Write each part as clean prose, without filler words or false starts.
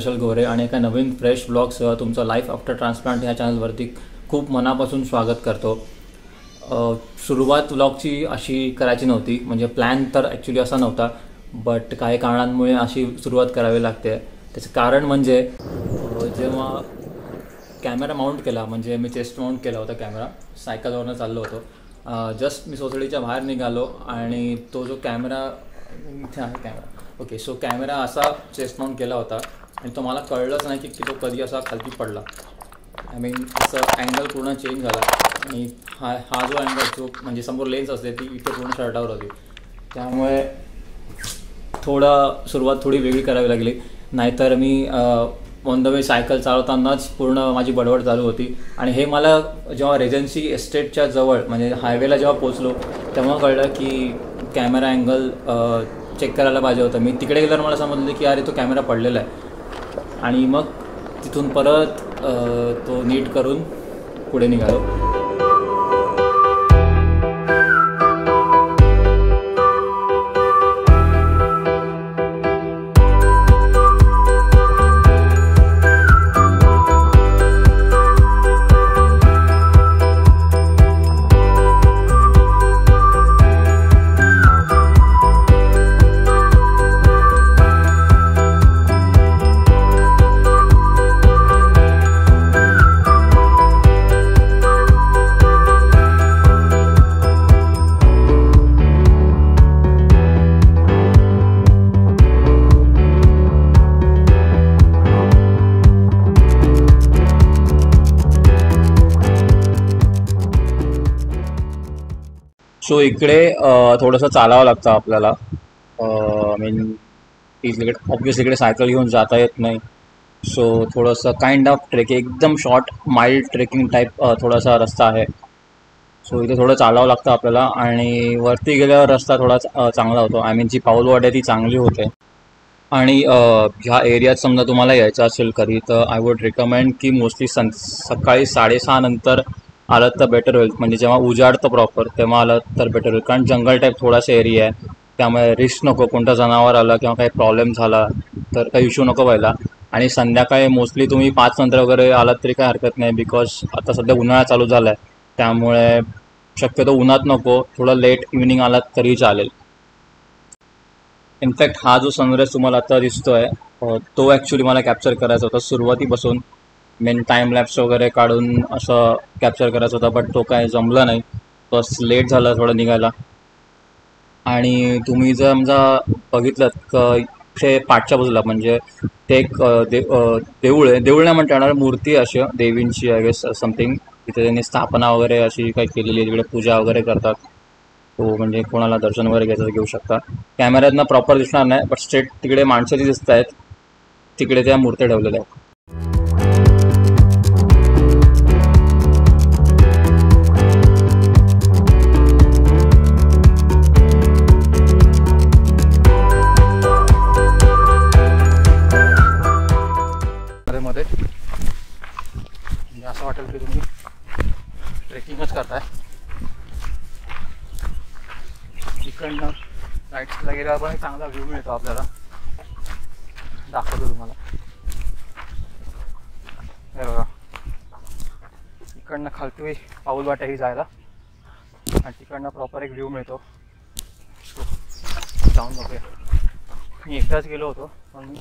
हर्षल गोरे आणि एका नवीन फ्रेश ब्लॉगसह तुमचं लाईफ आफ्टर ट्रान्सप्लांट ह्या चॅनलवरती खूप मनापासून स्वागत करतो. सुरुवात व्लॉगची अशी करायची नव्हती, म्हणजे प्लॅन तर ॲक्च्युली असा नव्हता, बट काही कारणांमुळे अशी सुरुवात करावी लागते. त्याचं कारण म्हणजे जेव्हा कॅमेरा माउंट केला, म्हणजे मी चेस्ट माउंट केला होता कॅमेरा, सायकलवरनं चाललो होतो. जस्ट मी सोसायटीच्या बाहेर निघालो आणि तो जो कॅमेरा इथे आहे ओके, सो कॅमेरा असा चेस्ट माउंट केला होता आणि तो मला कळलंच नाही की तो कधी असा खालती पडला. आय मीन असं अँगल पूर्ण चेंज झाला आणि हा जो अँगल जो म्हणजे समोर लेन्स असते ती इथे पूर्ण शर्टावर होती, त्यामुळे सुरुवात थोडी वेगळी करावी लागली. नाहीतर मी ऑन द वे सायकल चालवतानाच पूर्ण माझी बडबड चालू होती. आणि हे मला जेव्हा रेजन्सी एस्टेटच्या जवळ म्हणजे हायवेला जेव्हा पोचलो तेव्हा कळलं की कॅमेरा अँगल चेक करायला पाहिजे होतं. मी तिकडे गेल्यावर मला समजलं की अरे तो कॅमेरा पडलेला आहे. आणि मग तिथून परत तो नीट करून पुढे निघालो. सो इकडे थोडंसं चालावं लागतं आपल्याला. आय मीन ऑब्वियसली इकडे सायकल घेऊन जाता येत नाही. सो थोडंसं काइंड ऑफ ट्रेक, एकदम शॉर्ट माइल्ड ट्रेकिंग टाईप थोडासा रस्ता आहे. सो इथे थोडं चालावं लागतं आपल्याला आणि वरती गेल्यावर रस्ता थोडा चांगला होतो. आय मीन जी पाऊलवाट आहे ती चांगली होते. आणि ह्या एरियात समजा तुम्हाला यायचं असेल कधी, तर आय वुड रिकमेंड की मोस्टली सकाळी 6:30 नंतर आलं तर बेटर होईल. म्हणजे जेव्हा उजाडतं प्रॉपर तेव्हा आलं तर बेटर होईल, कारण जंगल टाईप थोडासा एरिया आहे, त्यामुळे रिस्क नको. कोणतं जनावर आलं किंवा काही प्रॉब्लेम झाला तर काही इश्यू नको व्हायला. आणि संध्याकाळी मोस्टली तुम्ही 5 नंतर वगैरे आलात तरी काही हरकत नाही, बिकॉज आता सध्या उन्हाळा चालू झाला आहे, त्यामुळे शक्यतो उन्हात नको. थोडं लेट इव्हिनिंग आलात तरी चालेल. इनफॅक्ट हा जो सनराईज तुम्हाला आता दिसतोय तो ॲक्च्युली मला कॅप्चर करायचा होता सुरुवातीपासून. मेन टाईम लॅप्स वगैरे काढून असं कॅप्चर करायचा होता, बट तो काय जमला नाही. बस लेट झाला थोडं निघायला. आणि तुम्ही जर समजा बघितलं तर इथे पाठच्या बाजूला म्हणजे ते एक देऊळ आहे, देऊळ नाही म्हणता येणार, मूर्ती अशी देवींची आय गेस समथिंग. तिथे त्यांनी स्थापना वगैरे अशी काही केलेली आहे, तिकडे पूजा वगैरे करतात. तो म्हणजे कोणाला दर्शन वगैरे घ्यायचं घेऊ शकता. कॅमेऱ्यातनं प्रॉपर दिसणार नाही, बट स्ट्रेट तिकडे माणसं जी दिसत आहेत तिकडे त्या मूर्त्या ठेवलेल्या आहेत. मध्ये असं वाटेल की तुम्ही ट्रेकिंगच करताय. इकडनं राईट साईडला गेल्यावर पण एक चांगला व्ह्यू मिळतो आपल्याला. दाखवतो तुम्हाला. हे बघा, इकडनं खालती पाऊल वाटाही जायला आणि तिकडनं प्रॉपर एक व्ह्यू मिळतो. जाऊन बघूया. मी एकदाच गेलो होतो, पण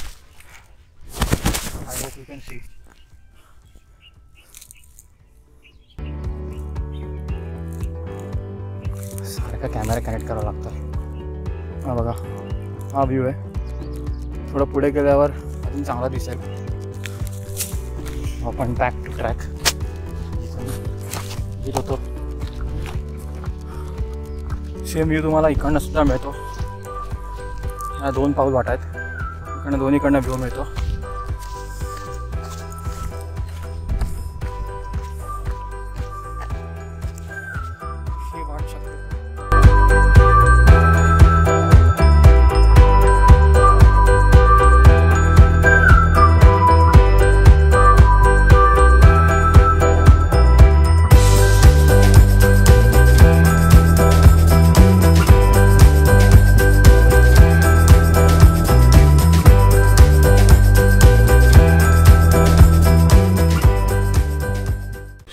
I hope you can see. सारखा कॅमेरा कनेक्ट करावा लागतो. हा बघा, हा व्ह्यू आहे. थोडं पुढे गेल्यावर अजून चांगला दिसेल. आपण बॅक टू ट्रॅक येत होतो. सेम व्ह्यू तुम्हाला इकडनं सुद्धा मिळतो. ह्या 2 पाऊल वाट आहेत, इकडनं दोन्हीकडनं व्ह्यू मिळतो.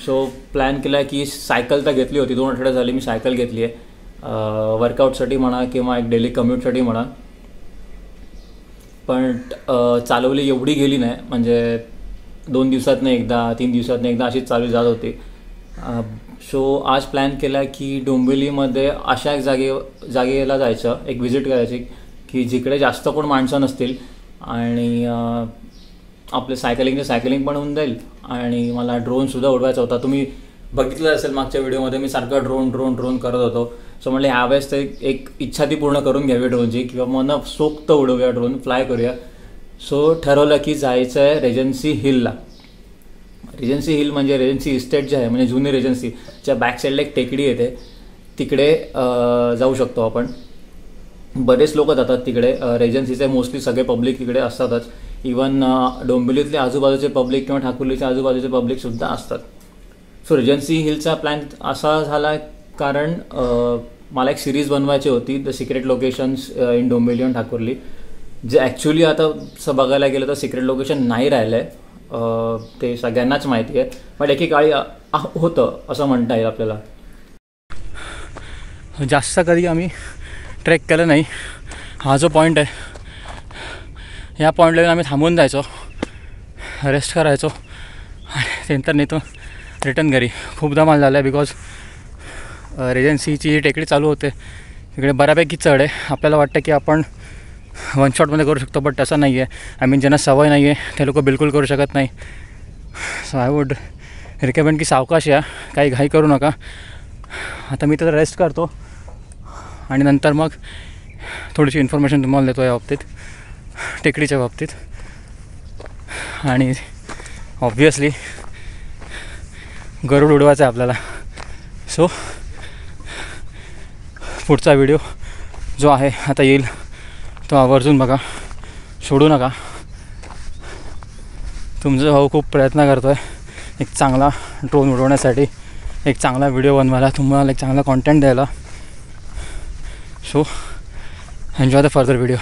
सो प्लॅन केला की सायकल तर घेतली होती, 2 आठवडे झाली मी सायकल घेतली आहे वर्कआउटसाठी म्हणा किंवा एक डेली कम्यूटसाठी म्हणा, पण चालवली एवढी गेली नाही, म्हणजे 2 दिवसातनं एकदा 3 दिवसातनं एकदा अशीच चालू जात होती. सो आज प्लॅन केला की डोंबिवलीमध्ये अशा एक जागेला जायचं, एक व्हिजिट करायची की जिकडे जास्त कोण माणसं नसतील आणि आपलं सायकलिंग पण होऊन जाईल. आणि मला ड्रोनसुद्धा उडवायचा होता. तुम्ही बघितलं असेल मागच्या व्हिडिओमध्ये मी सारखं ड्रोन करत होतो. सो म्हटलं ह्यावेळेस तर एक इच्छा ती पूर्ण करून घ्यावी ड्रोनची, किंवा मन सोक्त उडवूया, ड्रोन फ्लाय करूया. सो ठरवलं की जायचं आहे रेजन्सी हिलला. रेजन्सी हिल म्हणजे रेजन्सी इस्टेट जे आहे, म्हणजे जुनी रेजन्सीच्या बॅक साईडला एक टेकडी येते, तिकडे जाऊ शकतो आपण. बरेच लोक जातात तिकडे. रेजन्सीचे मोस्टली सगळे पब्लिक तिकडे असतातच. इवन डोंबिवलीतले आजूबाजूचे पब्लिक किंवा ठाकुर्लीच्या आजूबाजूचे पब्लिकसुद्धा असतात. सो रेजन्सी हिलचा प्लॅन असा झाला कारण मला एक सिरीज बनवायची होती, the secret locations in Dombivli आणि ठाकुर्ली, जे ॲक्च्युली आता बघायला गेलं तर सिक्रेट लोकेशन नाही राहिलं आहे, ते सगळ्यांनाच माहिती आहे, पण एकेकाळी होतं असं म्हणता येईल आपल्याला. जास्त कधी आम्ही ट्रेक केलं नाही. हा जो पॉईंट आहे, या पॉईंटला आम्ही थांबून जायचो, रेस्ट करायचो आणि नंतर नेतो रिटर्न घरी. खूप धमाल झाला आहे बिकॉज रेजन्सीची टेकडी चालू होते, तिकडे बऱ्यापैकी चढ आहे. आपल्याला वाटतं की आपण वन शॉटमध्ये करू शकतो, बट तसं नाही आहे. आय मीन ज्यांना सवय नाही आहे ते लोक बिलकुल करू शकत नाही. सो आय वुड रिकमेंड की सावकाश या, काही घाई करू नका. आता मी तर रेस्ट करतो आणि नंतर मग थोडीशी इन्फॉर्मेशन तुम्हाला देतो या बाबतीत, टेकडीच्या बाबतीत. आणि ऑब्व्हियसली गरुड उडवायचं आहे आपल्याला. सो पुढचा व्हिडिओ जो आहे आता येईल, तो आवर्जून बघा, सोडू नका. तुमचा भाऊ खूप प्रयत्न करतो आहे एक चांगला ड्रोन उडवण्यासाठी, एक चांगला व्हिडिओ बनवायला, तुम्हाला एक चांगला कॉन्टेंट द्यायला. So enjoy the further video.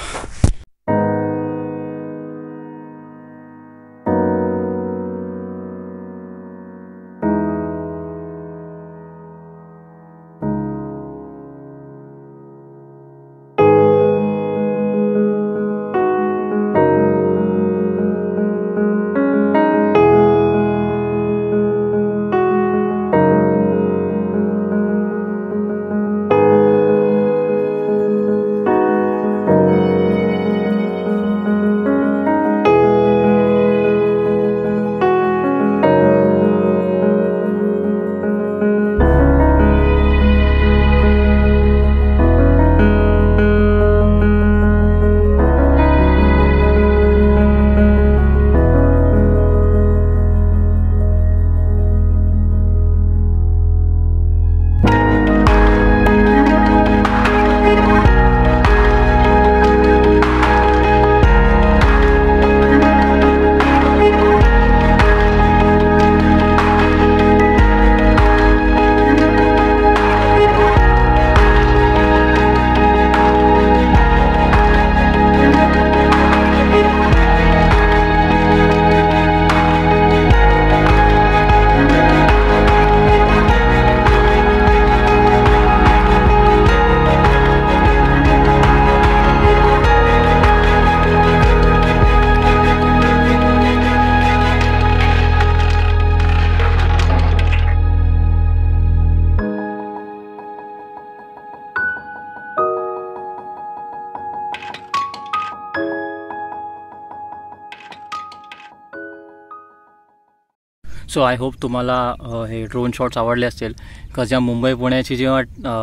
So I hope तुम्हाला हे ड्रोन शॉट्स आवडले असतील. बिकॉज या मुंबई पुण्याची जेव्हा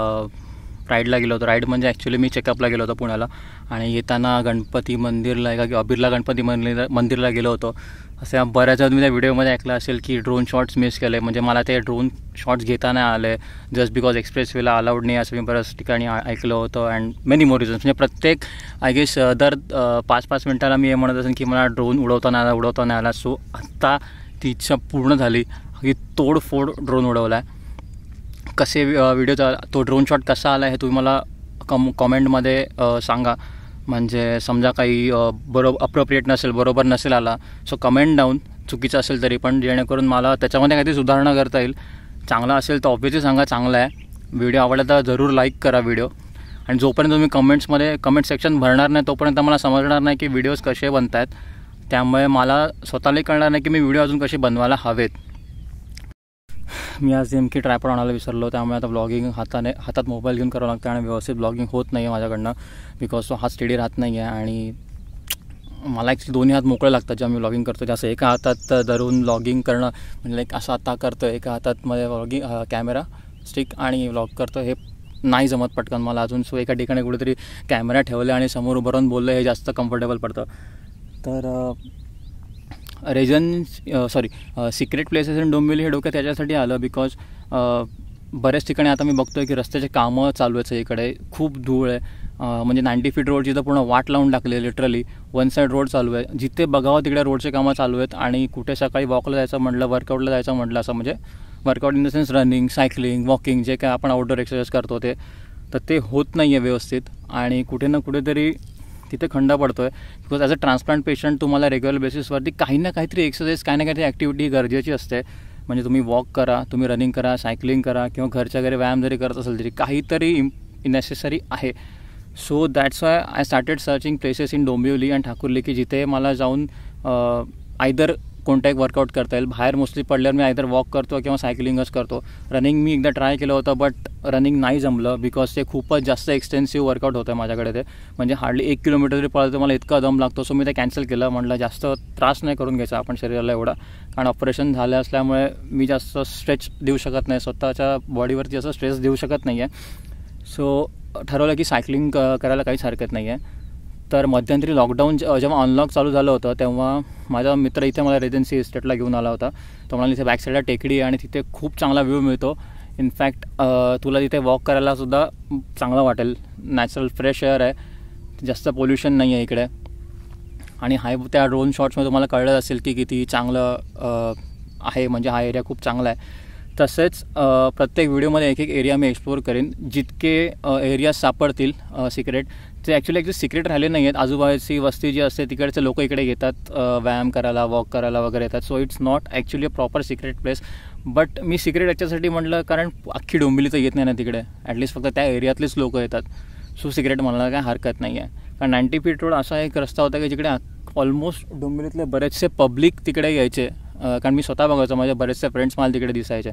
राईडला गेलो होतो, राईड म्हणजे ॲक्च्युली मी चेकअपला गेलो होतो पुण्याला, आणि येताना गणपती मंदिरला अबिरला गणपती मंदिरला गेलो होतो. असे बऱ्याच तुम्ही त्या व्हिडिओमध्ये ऐकलं असेल की ड्रोन शॉट्स मिस केले, म्हणजे मला ते ड्रोन शॉट्स घेता नाही आले जस्ट बिकॉज एक्सप्रेसवेला अलाउड नाही असं मी बऱ्याच ठिकाणी ऐकलं होतं. And many more reasons. म्हणजे प्रत्येक आय गेस दर 5-5 मिनटाला मी हे म्हणत असेल की मला ड्रोन उडवता नाही आला. सो आत्ता ती इच्छा पूर्ण झाली की तोडफोड ड्रोन उडवला आहे. कसे व्हिडिओचा तो ड्रोन शॉट कसा आला हे तुम्ही मला कॉमेंटमध्ये सांगा. म्हणजे समजा काही अप्रोप्रिएट नसेल, बरोबर नसेल आला, सो कमेंट डाऊन, चुकीचं असेल तरी पण, जेणेकरून मला त्याच्यामध्ये काहीतरी सुधारणा करता येईल. चांगला असेल तर ऑब्व्हियसली सांगा चांगला आहे. व्हिडिओ आवडला तर जरूर लाईक करा व्हिडिओ. आणि जोपर्यंत तुम्ही कमेंट सेक्शन भरणार नाही तोपर्यंत मला समजणार नाही की व्हिडिओज कसे बनत आहेत. त्यामुळे मला स्वतःलाही कळणार नाही की मी व्हिडिओ अजून कसे बनवायला हवेत. मी आज नेमकी ट्रायपॉड आणायला विसरलो, त्यामुळे आता ब्लॉगिंग हातात मोबाईल घेऊन करावं लागतं आणि व्यवस्थित ब्लॉगिंग होत नाही आहे माझ्याकडनं, बिकॉज तो हात स्टेडी राहत नाही आहे. आणि मला ॲक्च्युली दोन्ही हात मोकळे लागतात जेव्हा मी ब्लॉगिंग करतो. जास्त एका हातात धरून ब्लॉगिंग करणं म्हणजे लाईक असं आता करतो, एका हातात मध्ये ब्लॉगिंग कॅमेरा स्टिक आणि ब्लॉग करतो, हे नाही जमत पटकन मला अजून. सो एका ठिकाणी कुठेतरी कॅमेरा ठेवले आणि समोर उभं राहून बोललं हे जास्त कम्फर्टेबल पडतं. तर सिक्रेट प्लेसेस इन डोंबिवली हे डोक्यात त्याच्यासाठी आलं बिकॉज बऱ्याच ठिकाणी आता मी बघतो आहे की रस्त्याचे कामं चालू आहेत सगळीकडे. खूप धूळ आहे, म्हणजे 90 फीट रोडची तर पूर्ण वाट लावून टाकली, लिटरली वन साईड रोड चालू आहे. जिथे बघावं तिकडे रोडचे कामं चालू आहेत. आणि कुठे सकाळी वॉकला जायचं म्हटलं, वर्कआउटला जायचं म्हटलं, असं म्हणजे workout in the sense running, cycling, walking, जे काय आपण आउटडोर एक्सरसाइज करतो ते होत नाही आहे व्यवस्थित. आणि कुठे ना कुठेतरी तिथे खंड पडतो आहे. Because as a transplant patient तुम्हाला रेग्युलर बेसिसवरती काही ना काहीतरी एक्सरसाइज, काही ना काहीतरी ॲक्टिव्हिटी गरजेची असते. म्हणजे तुम्ही वॉक करा, तुम्ही रनिंग करा, सायकलिंग करा, किंवा घरच्या घरी व्यायाम जरी करत असेल तरी काहीतरी नेसेसरी आहे. So that's why I started searching places in Dombivli and Thakurli की जिथे मला जाऊन आयदर कोणता एक वर्कआउट करता येईल. बाहेर मोस्टली पडल्यावर मी आयदर वॉक करतो किंवा सायकलिंगच करतो. रनिंग मी एकदा ट्राय केलं होतं बट रनिंग नाही जमलं बिकॉज ते खूपच जास्त एक्सटेन्सिव्ह वर्कआउट होतं माझ्याकडे. ते म्हणजे हार्डली 1 किलोमीटर जरी पळतं मला इतका दम लागतो. सो मी ते कॅन्सल केलं. म्हटलं जास्त त्रास नाही करून घ्यायचा आपण शरीराला एवढा, कारण ऑपरेशन झालं असल्यामुळे मी जास्त स्ट्रेच देऊ शकत नाही, स्वतःच्या बॉडीवरती असं स्ट्रेस देऊ शकत नाही आहे. सो ठरवलं की सायकलिंग करायला काहीच हरकत नाही आहे. तर मध्यंतरी लॉकडाऊन जेव्हा अनलॉक चालू झालं होतं तेव्हा माझा मित्र इथे मला रेजन्सी इस्टेटला घेऊन आला होता. तो म्हणाला इथे बॅक साईडला टेकडी आणि तिथे खूप चांगला व्ह्यू मिळतो. इनफॅक्ट तुला तिथे वॉक करायलासुद्धा चांगलं वाटेल. नॅचरल फ्रेश एअर आहे, जास्त पोल्युशन नाही आहे इकडे. आणि त्या ड्रोन शॉट्समध्ये तुम्हाला कळलं असेल की किती चांगलं आहे, म्हणजे हा एरिया खूप चांगला आहे. तसेच प्रत्येक व्हिडिओमध्ये एक एरिया मी एक्सप्लोर करेन. जितके एरिया सापडतील सिक्रेट, ते ॲक्च्युली सिक्रेट राहिले नाही आहेत. आजूबाजूची वस्ती जी असते तिकडचे लोक इकडे येतात व्यायाम करायला, वॉक करायला वगैरे येतात. So it's not actually a proper secret place. But मी सिक्रेट याच्यासाठी म्हटलं कारण अख्खी डोंबिवली तर येत नाही ना तिकडे, ॲटलिस्ट फक्त त्या एरियातलेच लोक येतात. सो सिक्रेट म्हणायला काय हरकत नाही आहे. कारण 90 फीट रोड असा एक रस्ता होता की जिकडे ऑलमोस्ट डोंबिवलीतले बरेचसे पब्लिक तिकडे यायचे. कारण मी स्वतः बघायचो, माझे बरेचसे फ्रेंड्स मला तिकडे दिसायचे.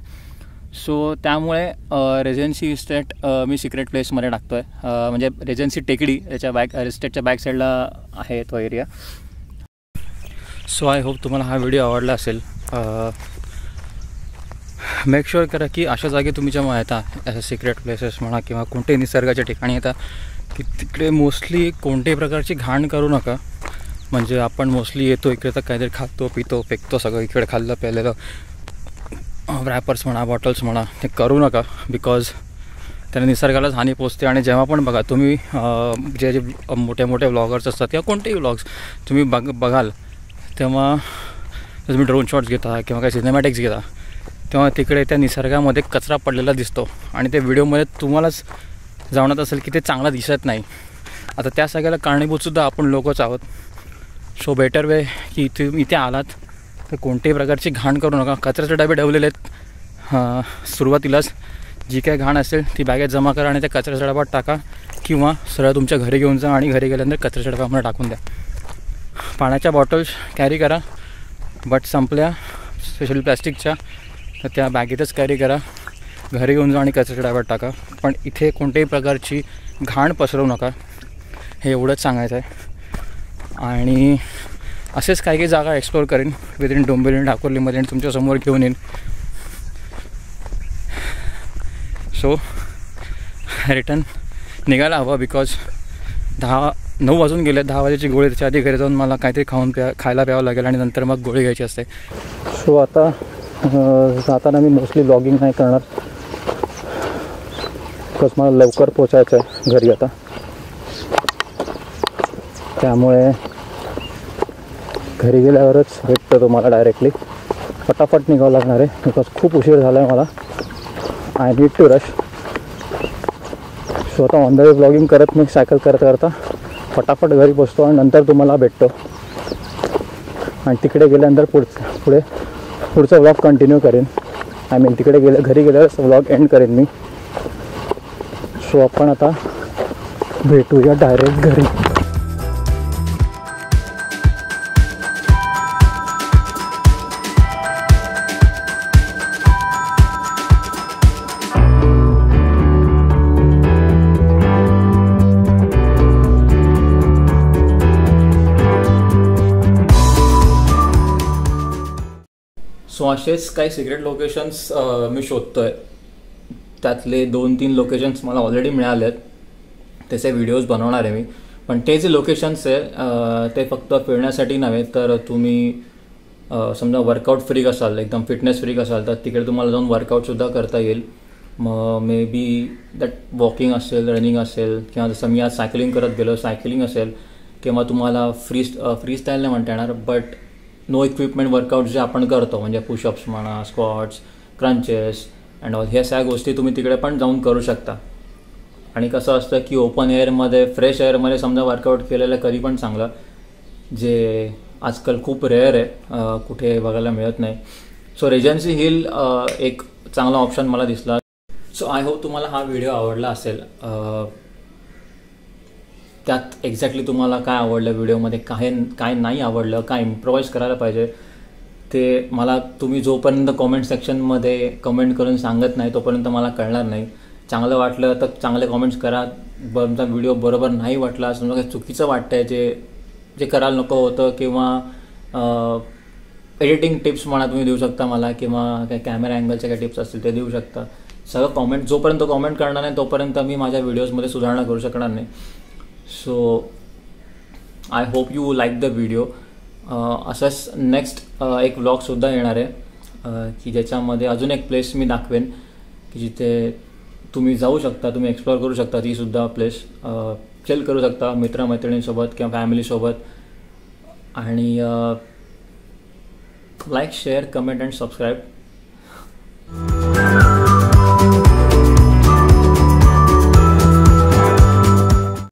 सो त्यामुळे रेजन्सी इस्टेट मी सिक्रेट प्लेसमध्ये टाकतो आहे. म्हणजे रेजन्सी टेकडी याच्या इस्टेटच्या बॅक साईडला आहे तो एरिया. सो आय होप तुम्हाला हा व्हिडिओ आवडला असेल. मेक शुअर करा की अशा जागी तुम्ही जेव्हा येता, अशा सिक्रेट प्लेसेस म्हणा किंवा कोणत्याही निसर्गाच्या ठिकाणी येता, की तिकडे मोस्टली कोणत्याही प्रकारची घाण करू नका. म्हणजे आपण मोस्टली येतो इकडे तर काहीतरी खातो, पितो, फेकतो सगळं इकडे, खाल्लं प्यायलेलं, रॅपर्स म्हणा, बॉटल्स म्हणा, ते करू नका. बिकॉज त्याने निसर्गालाच हानी पोचते. आणि जेव्हा पण बघा तुम्ही जे मोठे मोठे व्लॉगर्स असतात किंवा कोणतेही व्लॉग्स तुम्ही बघाल तेव्हा तुम्ही ड्रोन शॉट्स घेता किंवा काही सिनेमॅटिक्स घेता तेव्हा तिकडे त्या निसर्गामध्ये कचरा पडलेला दिसतो आणि ते व्हिडिओमध्ये तुम्हालाच जाणवत असेल की ते चांगला दिसत नाही. आता त्या सगळ्याला कारणीभूतसुद्धा आपण लोकच आहोत. सो बेटर वे की इथे आलात तर कोणत्याही प्रकारची घाण करू नका. कचऱ्याचे डबे ठेवलेले आहेत, सुरुवातीलाच जी काय घाण असेल ती बॅगेत जमा करा आणि त्या कचऱ्याच्या डब्यात टाका किंवा सरळ तुमच्या घरी घेऊन जा आणि घरी गेल्यानंतर कचऱ्याच्या डब्यामध्ये टाकून द्या. पाण्याच्या बॉटल्स कॅरी करा, बट संपल्या स्पेशली प्लॅस्टिकच्या तर त्या बॅगेतच कॅरी करा, घरी घेऊन जा आणि कचऱ्याच्या डब्यात टाका. पण इथे कोणत्याही प्रकारची घाण पसरवू नका, हे एवढंच सांगायचं आहे. आणि असेच काही काही जागा एक्सप्लोर करेन विदिन डोंबिवली ठाकुर्लीमध्ये आणि तुमच्यासमोर घेऊन येईन. सो रिटर्न निघायला हवं बिकॉज 9 वाजून गेले. 10 वाजेची गोळी, त्याच्या आधी घरी जाऊन मला काहीतरी खायला प्यावं लागेल आणि नंतर मग गोळी घ्यायची असते. सो आता जाताना मी मोस्टली व्लॉगिंग नाही करणार बिकॉज मला लवकर पोचायचं आहे घरी आता. त्यामुळे घरी गेल्यावरच भेटतो तुम्हाला डायरेक्टली. फटाफट निघावं लागणार आहे बिकॉज खूप उशीर झाला आहे मला. I need to rush. So आता ऑन द वे व्लॉगिंग करत मी सायकल करता फटाफट घरी पोचतो आणि नंतर तुम्हाला भेटतो. आणि तिकडे गेल्यानंतर पुढचा व्लॉग कंटिन्यू करेन. तिकडे घरी गेल्यावर व्लॉग एंड करेन मी. सो आपण आता भेटूया डायरेक्ट घरी. सो असेच काही सिक्रेट लोकेशन्स मी शोधतोय. त्यातले 2-3 लोकेशन्स मला ऑलरेडी मिळाले आहेत. त्याचे व्हिडिओज बनवणार आहे मी. पण ते जे लोकेशन्स आहे ते फक्त फिरण्यासाठी नव्हे, तर तुम्ही समजा वर्कआउट फ्रीक असाल, एकदम फिटनेस फ्रीक असाल, तर तिकडे तुम्हाला जाऊन वर्कआउटसुद्धा करता येईल. मग मे बी दॅट वॉकिंग असेल, रनिंग असेल, किंवा जसं मी आज सायकलिंग करत गेलो, सायकलिंग असेल, किंवा तुम्हाला फ्री स्टाईल नाही म्हणता येणार, बट नो इक्विपमेंट वर्कआउट जे आपण करतो, म्हणजे पुशअप्स म्हणा, स्क्वॉट्स, क्रंचेस अँड ऑल, ह्या सगळ्या गोष्टी तुम्ही तिकडे पण जाऊन करू शकता. आणि कसं असतं की ओपन एअरमध्ये, फ्रेश एअरमध्ये समजा वर्कआउट केलेलं कधी पण चांगलं, जे आजकाल खूप रेअर आहे, कुठे बघायला मिळत नाही. सो रेजन्सी हिल एक चांगला ऑप्शन मला दिसला. सो आय होप तुम्हाला हा व्हिडिओ आवडला असेल. त्यात एक्झॅक्टली तुम्हाला काय आवडलं, व्हिडिओमध्ये काय नाही आवडलं, काय इम्प्रोवाइज करायला पाहिजे, ते मला तुम्ही जोपर्यंत कॉमेंट सेक्शनमध्ये कमेंट करून सांगत नाही तोपर्यंत मला कळणार नाही. चांगलं वाटलं तर चांगले कॉमेंट्स करा. तुमचा व्हिडिओ बरोबर नाही वाटला, समजा काही चुकीचं वाटतंय, जे करायला नको होतं, किंवा एडिटिंग टिप्स म्हणा तुम्ही देऊ शकता मला, किंवा काही कॅमेरा अँगलच्या काही टिप्स असतील ते देऊ शकता. सगळं कॉमेंट, जोपर्यंत कॉमेंट करणार नाही तोपर्यंत मी माझ्या व्हिडिओजमध्ये सुधारणा करू शकणार नाही. So I hope you like the video. असंच नेक्स्ट एक व्लॉगसुद्धा येणार आहे की ज्याच्यामध्ये अजून एक प्लेस मी दाखवेन की जिथे तुम्ही जाऊ शकता, तुम्ही एक्सप्लोअर करू शकता, तीसुद्धा प्लेस चिल करू शकता मित्रमैत्रिणींसोबत किंवा फॅमिलीसोबत. आणि like, share, comment and subscribe.